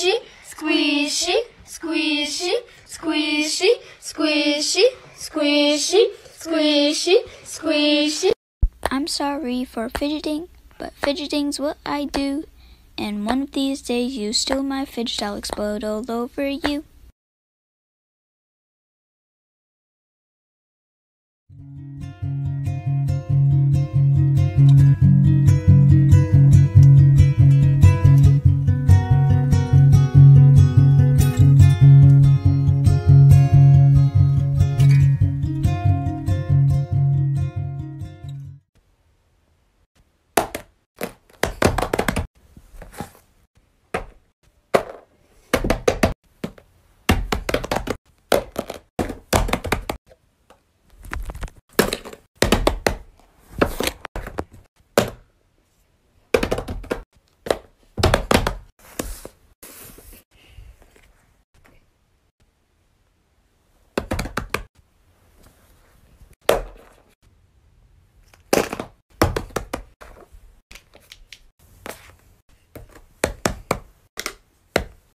squishy, squishy, squishy, squishy, squishy, squishy, squishy, squishy. I'm sorry for fidgeting, but fidgeting's what I do. And one of these days you steal my fidget, I'll explode all over you.